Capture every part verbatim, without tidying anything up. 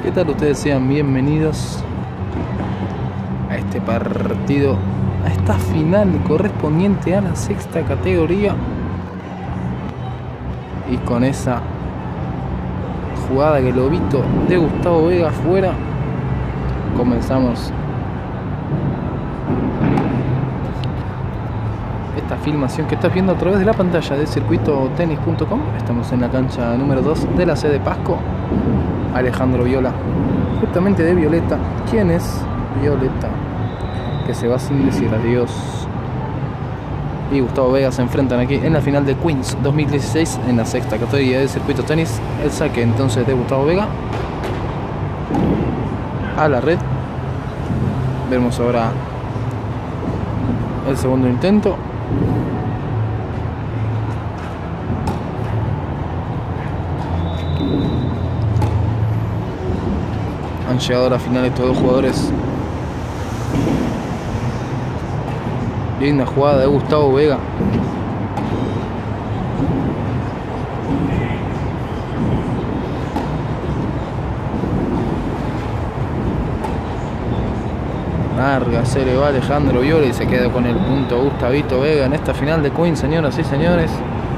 ¿Qué tal? Ustedes sean bienvenidos a este partido, a esta final correspondiente a la sexta categoría. Y con esa jugada que lo visto de Gustavo Vega afuera, comenzamos esta filmación que estás viendo a través de la pantalla de circuito tenis punto com. Estamos en la cancha número dos de la sede Pasco. Alejandro Viola, justamente de Violeta. ¿Quién es Violeta? Que se va sin decir adiós. Y Gustavo Vega se enfrentan aquí en la final de Queens dos mil dieciséis en la sexta categoría de circuito tenis. El saque entonces de Gustavo Vega a la red. Vemos ahora el segundo intento. Han llegado a la final estos dos jugadores. Linda jugada de Gustavo Vega. Larga, se le va Alejandro Viola y se queda con el punto Gustavito Vega en esta final de Queens, señoras y señores.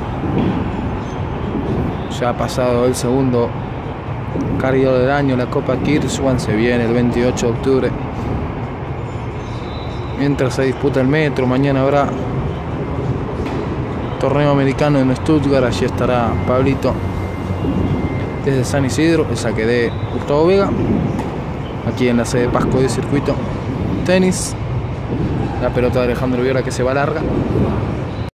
Ya ha pasado el segundo cardio del año, la Copa Kirchwan se viene el veintiocho de octubre. Mientras se disputa el metro, mañana habrá torneo americano en Stuttgart. Allí estará Pablito desde San Isidro. El saque de Gustavo Vega aquí en la sede Pasco de circuito tenis. La pelota de Alejandro Viola que se va larga.